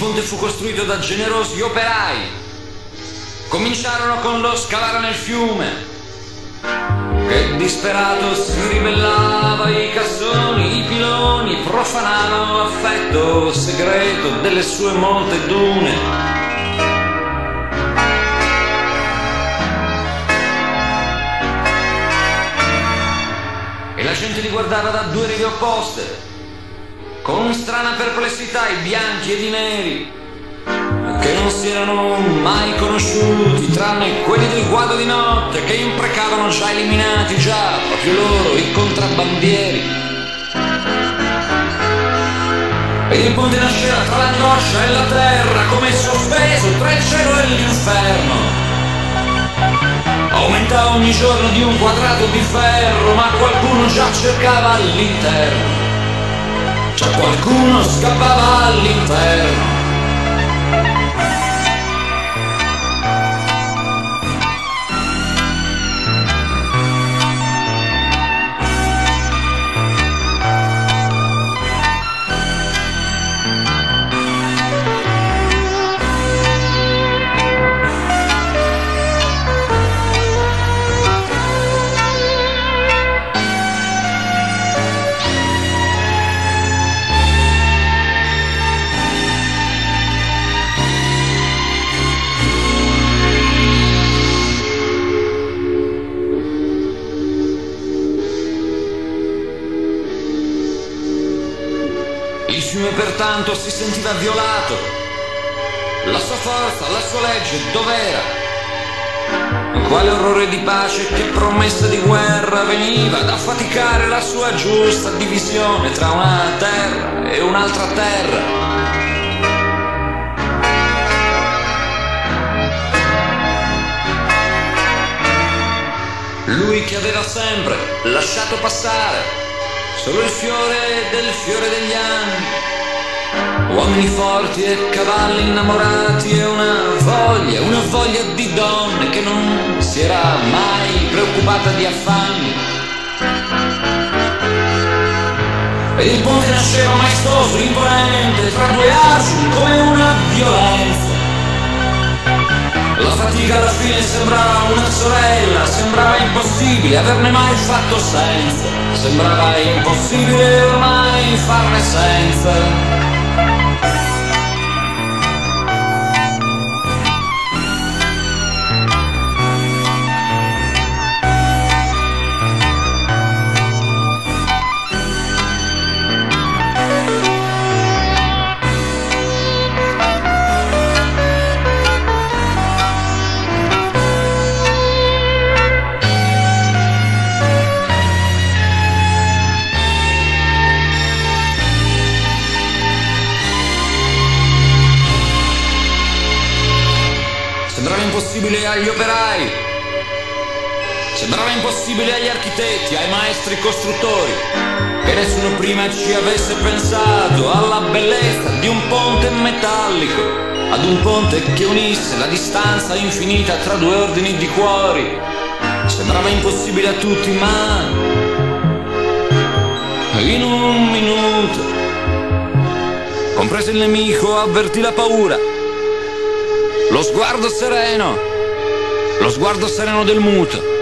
ponte fu costruito da generosi operai. Cominciarono con lo scavare nel fiume, che disperato si ribellava, i cassoni, i piloni profanavano l'affetto segreto delle sue molte dune. E la gente li guardava da due rive opposte, con strana perplessità, i bianchi ed i neri, che non si erano mai conosciuti, tranne quelli del guado di notte, che imprecavano già eliminati, già proprio loro, i contrabbandieri. E il ponte nasceva tra l'angoscia e la terra, come sospeso tra il cielo e l'inferno. Aumentava ogni giorno di un quadrato di ferro, ma qualcuno già cercava all'interno, già qualcuno scappava all'interno. Il fiume pertanto si sentiva violato, la sua forza, la sua legge dov'era? Quale orrore di pace, che promessa di guerra veniva ad affaticare la sua giusta divisione tra una terra e un'altra terra? Lui che aveva sempre lasciato passare solo il fiore del fiore degli anni, uomini forti e cavalli innamorati, e una voglia di donne che non si era mai preoccupata di affanni. E il ponte nasceva maestoso, imponente, tra due asini come una violenza. La fatica alla fine sembrava una sorella, sembrava impossibile averne mai fatto senza, sembrava impossibile ormai farne senza. Sembrava impossibile agli operai, sembrava impossibile agli architetti, ai maestri costruttori, che nessuno prima ci avesse pensato alla bellezza di un ponte metallico, ad un ponte che unisse la distanza infinita tra due ordini di cuori. Sembrava impossibile a tutti, ma in un minuto, compreso il nemico, avvertì la paura. Lo sguardo sereno del muto.